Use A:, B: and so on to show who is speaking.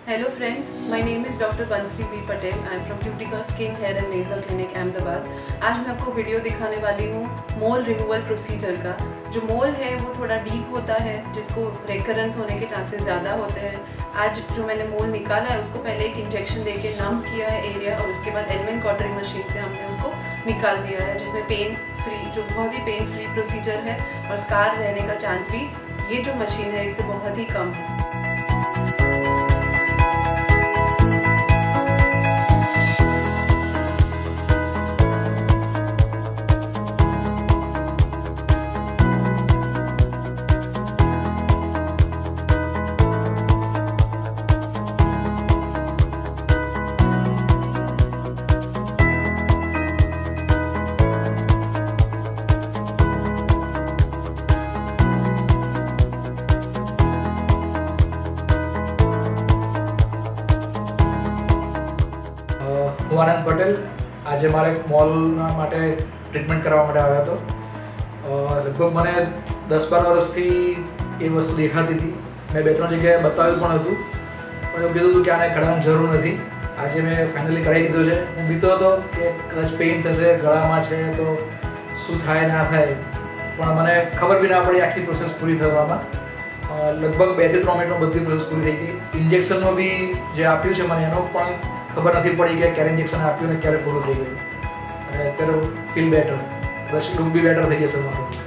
A: Hello friends, my name is Dr. Bansri B. Patel. I am from Cutica Skin, Hair and Nasal Clinic, Ahmedabad. आज मैं आपको video दिखाने वाली हूँ मोल removal procedure का। जो मोल है वो थोड़ा डीप होता है, जिसको रेकरेंस होने के चांसेस ज़्यादा होते हैं। आज जो मैंने मोल निकाला है उसको पहले एक इंजेक्शन देके नम किया है एरिया, और उसके बाद एलमेन कॉटरी मशीन से हमने उसको निकाल दिया है, जिसमें पेन फ्री, जो बहुत ही पेन फ्री प्रोसीजर है, और स्कार रहने का चांस भी ये जो मशीन है इससे बहुत ही कम है।
B: હું આનંદ પટેલ આજે મારે એક મોલના માટે ટ્રીટમેન્ટ કરવા માટે આવ્યો હતો। લગભગ મને 10-12 વર્ષથી એ વસ્તુ દેખાતી હતી। મેં 2-3 જગ્યાએ બતાવ્યું પણ હતું, પણ એવું કીધું હતું કે આને કઢાવવાની જરૂર નથી। આજે મેં ફાઇનલી કઢાવી દીધું છે। હું બીતો હતો કે કદાચ પેઇન થશે ગળામાં છે તો શું થાય ના થાય, પણ મને ખબર બી ના પડી આખી પ્રોસેસ પૂરી થવામાં। લગભગ 2 થી 3 મિનિટમાં બધી પ્રોસેસ પૂરી થઈ ગઈ। ઇન્જેક્શનનો બી જે આપ્યું છે મને એનો પણ ખબર નથી પડી કે ક્યારે ઇન્જેક્શન આપ્યું ને ક્યારે પૂરું થઈ ગયું, અને અત્યારે ફીલ બેટર, બસ લુક બી બેટર થઈ જશે મારું।